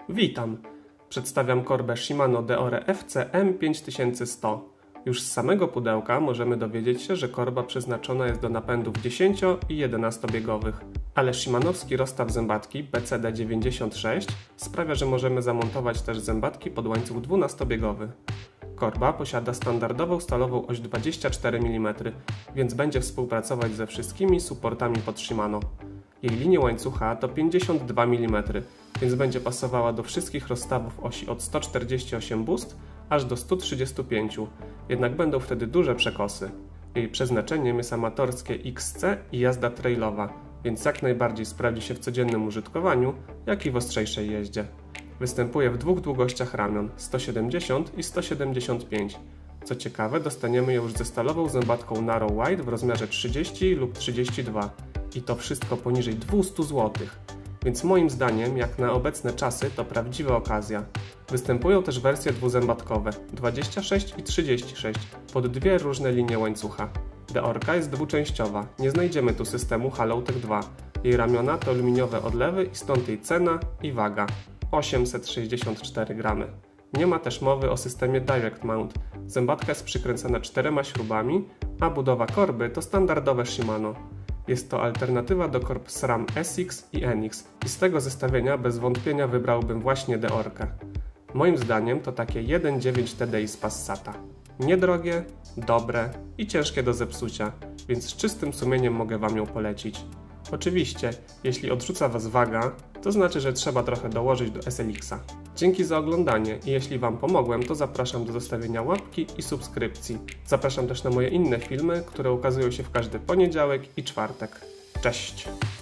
Witam! Przedstawiam korbę Shimano Deore FC M5100. Już z samego pudełka możemy dowiedzieć się, że korba przeznaczona jest do napędów 10 i 11 biegowych, ale shimanowski rozstaw zębatki BCD96 sprawia, że możemy zamontować też zębatki pod łańcuch 12-biegowy. Korba posiada standardową stalową oś 24 mm, więc będzie współpracować ze wszystkimi supportami pod Shimano. Jej linia łańcucha to 52 mm, więc będzie pasowała do wszystkich rozstawów osi od 148 boost aż do 135, jednak będą wtedy duże przekosy. Jej przeznaczeniem jest amatorskie XC i jazda trailowa, więc jak najbardziej sprawdzi się w codziennym użytkowaniu, jak i w ostrzejszej jeździe. Występuje w dwóch długościach ramion 170 i 175. Co ciekawe, dostaniemy ją już ze stalową zębatką Narrow Wide w rozmiarze 30 lub 32 i to wszystko poniżej 200 zł. Więc moim zdaniem, jak na obecne czasy, to prawdziwa okazja. Występują też wersje dwuzębatkowe 26 i 36 pod dwie różne linie łańcucha. Deorka jest dwuczęściowa, nie znajdziemy tu systemu Halotech 2. Jej ramiona to aluminiowe odlewy i stąd jej cena i waga 864 gramy. Nie ma też mowy o systemie Direct Mount. Zębatka jest przykręcana 4 śrubami, a budowa korby to standardowe Shimano. Jest to alternatywa do korb SRAM SX i NX i z tego zestawienia bez wątpienia wybrałbym właśnie Deorkę. Moim zdaniem to takie 1.9 TDI z Passata. Niedrogie, dobre i ciężkie do zepsucia, więc z czystym sumieniem mogę Wam ją polecić. Oczywiście, jeśli odrzuca Was waga, to znaczy, że trzeba trochę dołożyć do SLX-a. Dzięki za oglądanie i jeśli Wam pomogłem, to zapraszam do zostawienia łapki i subskrypcji. Zapraszam też na moje inne filmy, które ukazują się w każdy poniedziałek i czwartek. Cześć!